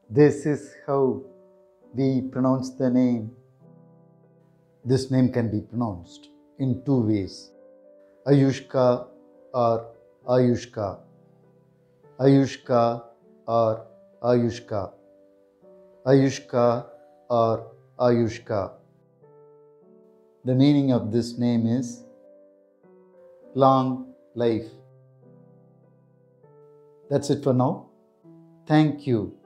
This is how we pronounce the name. This name can be pronounced in two ways: Ayushka or Ayushka. Ayushka or Ayushka. Ayushka or Ayushka. The meaning of this name is long life. That's it for now. Thank you.